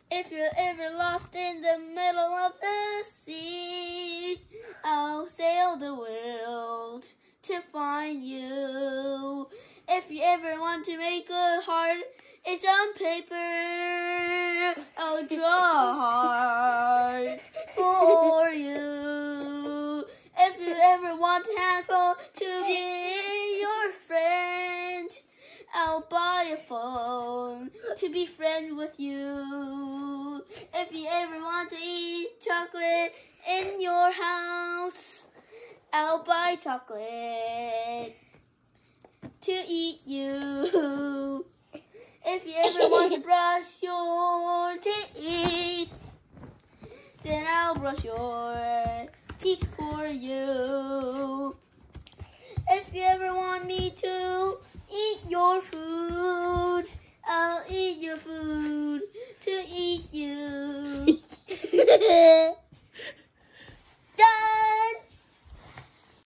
If you're ever lost in the middle of the sea, I'll sail the world to find you. If you ever want to make a heart, it's on paper. I'll draw a heart for you. If you ever want a handful to be your friend, I'll buy a phone to be friends with you. If you ever want to eat chocolate in your house, I'll buy chocolate to eat you. If you ever want to brush your teeth, then I'll brush your teeth for you. If you ever want me to eat your food, I'll eat your food.